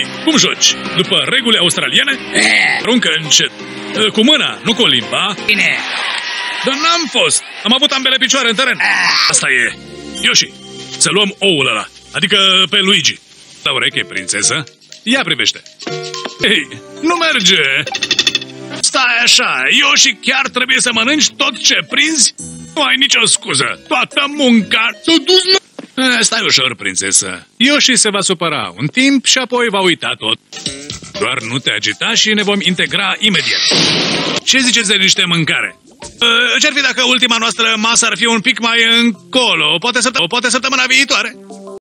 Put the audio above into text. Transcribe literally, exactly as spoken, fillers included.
Hei, cum joci? După reguli australiene? Aruncă încet. Cu mâna, nu cu limba. Bine. Dar n-am fost. Am avut ambele picioare în teren. Asta e. Yoshi, să luăm oul ăla. Adică pe Luigi. La ureche, prințesă. Ia privește. Ei, nu merge. Stai așa, Yoshi, chiar trebuie să mănânci tot ce prinzi? Nu ai nicio scuză. Toată munca s-a dus. Stai ușor, prințesă. Yoshi se va supăra un timp și apoi va uita tot. Doar nu te agita și ne vom integra imediat. Ce ziceți de niște mâncare? Ce-ar fi dacă ultima noastră masă ar fi un pic mai încolo? Poate, săpt poate săptămâna viitoare?